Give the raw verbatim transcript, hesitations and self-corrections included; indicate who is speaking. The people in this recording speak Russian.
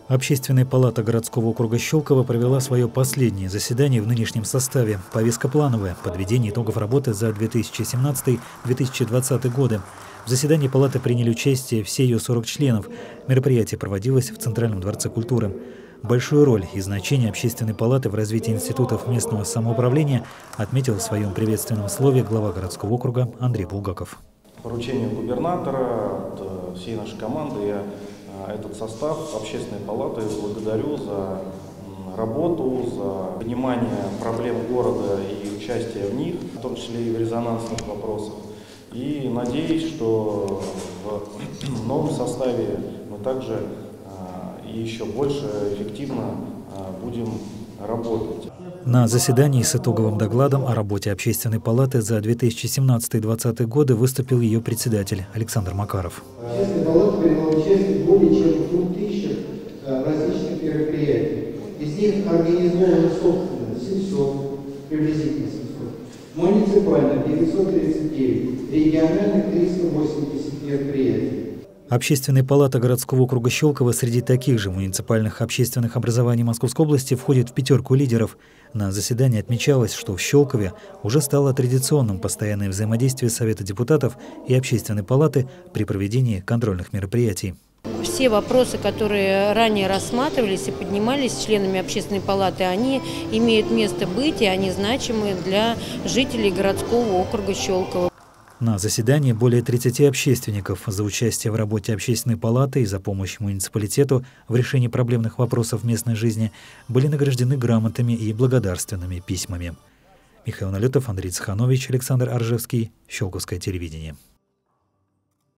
Speaker 1: Общественная палата городского округа Щелково провела свое последнее заседание в нынешнем составе. Повестка плановая – подведение итогов работы за две тысячи семнадцатый — две тысячи двадцатый годы. В заседании палаты приняли участие все ее сорок членов. Мероприятие проводилось в Центральном дворце культуры. Большую роль и значение общественной палаты в развитии институтов местного самоуправления отметил в своем приветственном слове глава городского округа Андрей Булгаков.
Speaker 2: Поручение губернатора от всей нашей команды я этот состав общественной палаты благодарю за работу, за понимание проблем города и участие в них, в том числе и в резонансных вопросах. И надеюсь, что в новом составе мы также и еще больше эффективно будем работать.
Speaker 1: На заседании с итоговым докладом о работе общественной палаты за две тысячи семнадцатый — две тысячи двадцатый годы выступил ее председатель Александр Макаров.
Speaker 3: Общественная палата приняла участие в более чем в двух тысячах различных мероприятий. Из них организовано собственно семьсот, приблизительно семьсот, муниципально девятьсот тридцать девять, региональных триста восемьдесят мероприятий.
Speaker 1: Общественная палата городского округа Щелково среди таких же муниципальных общественных образований Московской области входит в пятерку лидеров. На заседании отмечалось, что в Щелкове уже стало традиционным постоянное взаимодействие Совета депутатов и Общественной палаты при проведении контрольных мероприятий.
Speaker 4: Все вопросы, которые ранее рассматривались и поднимались членами общественной палаты, они имеют место быть, и они значимы для жителей городского округа Щелково.
Speaker 1: На заседании более тридцати общественников за участие в работе общественной палаты и за помощь муниципалитету в решении проблемных вопросов местной жизни были награждены грамотами и благодарственными письмами. Михаил Налетов, Андрей Цеханович, Александр Аржевский, Щелковское телевидение.